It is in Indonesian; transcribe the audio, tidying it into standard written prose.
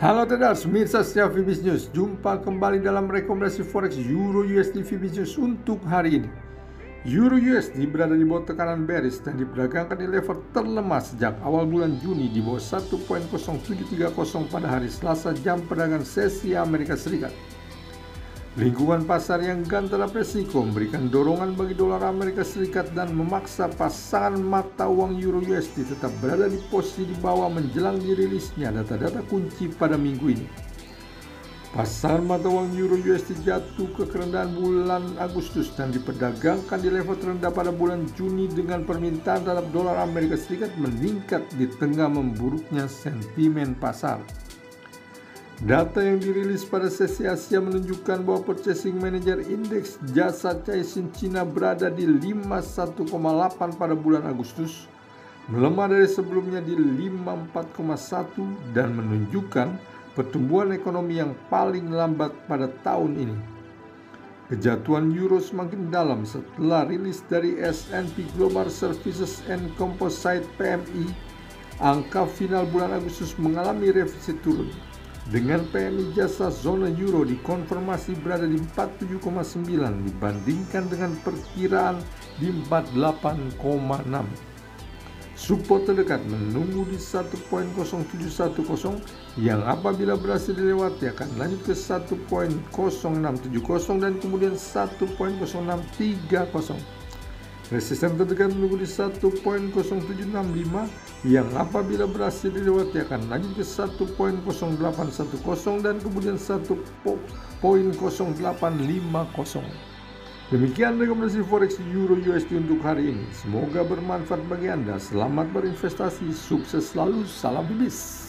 Halo traders, mirsa setia VBIS News. Jumpa kembali dalam rekomendasi forex Euro USD VBIS News untuk hari ini. Euro USD berada di bawah tekanan bearish dan diperdagangkan di level terlemah sejak awal bulan Juni di bawah 1.0730 pada hari Selasa jam perdagangan sesi Amerika Serikat. Lingkungan pasar yang gantara resiko memberikan dorongan bagi dolar Amerika Serikat dan memaksa pasangan mata uang Euro USD tetap berada di posisi di bawah menjelang dirilisnya data-data kunci pada minggu ini. Pasaran mata uang Euro USD jatuh ke kerendahan bulan Agustus dan diperdagangkan di level terendah pada bulan Juni dengan permintaan terhadap dolar Amerika Serikat meningkat di tengah memburuknya sentimen pasar. Data yang dirilis pada sesi Asia menunjukkan bahwa Purchasing Manager Index jasa Caixin Cina berada di 51,8 pada bulan Agustus, melemah dari sebelumnya di 54,1 dan menunjukkan pertumbuhan ekonomi yang paling lambat pada tahun ini. Kejatuhan euro semakin dalam setelah rilis dari S&P Global Services and Composite PMI. Angka final bulan Agustus mengalami revisi turun, dengan PMI jasa zona euro dikonfirmasi berada di 47,9 dibandingkan dengan perkiraan di 48,6. Support terdekat menunggu di 1.0710 yang apabila berhasil dilewati akan lanjut ke 1.0670 dan kemudian 1.0630. Resisten terdekat menunggu di 1.0765 yang apabila berhasil dilewati akan lanjut ke 1.0810 dan kemudian 1.0850. Demikian rekomendasi forex Euro USD untuk hari ini. Semoga bermanfaat bagi Anda. Selamat berinvestasi, sukses selalu, salam bibis.